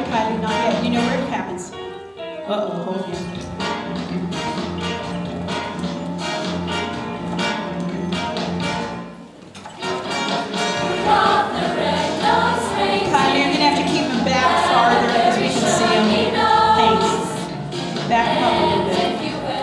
Kylie, not yet. You know where it happens. Uh-oh, hold on. Kylie, you're going to have to keep him back farther because we can see him. Thanks. Back him up a little bit.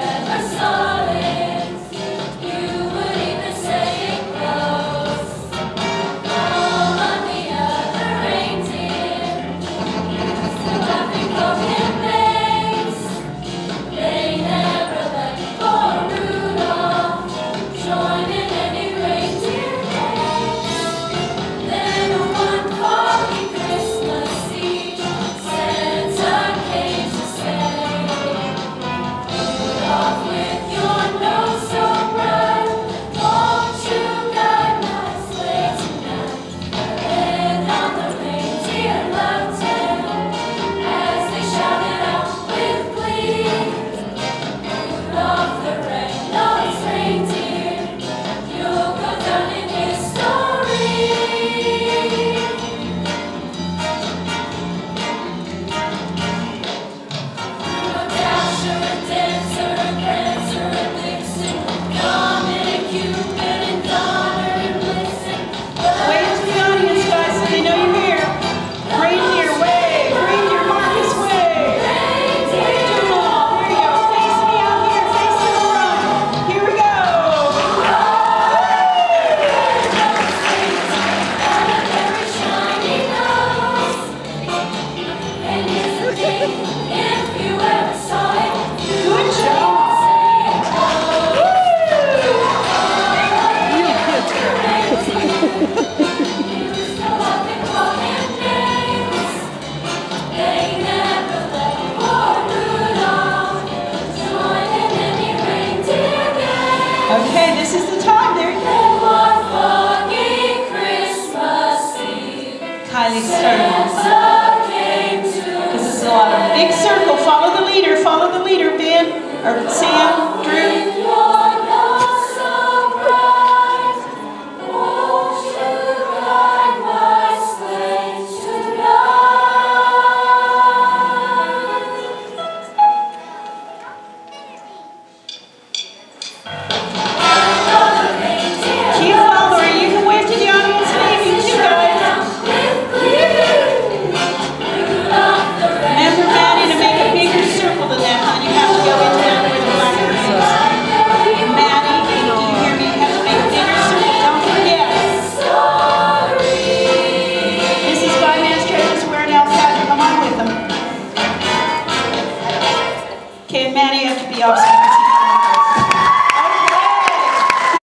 Okay, this is the time. There you go. Kylie, start. Because this is a lot of big circle. Follow the leader, Ben, or Sam, Drew. Okay, Maddie, you have to be off.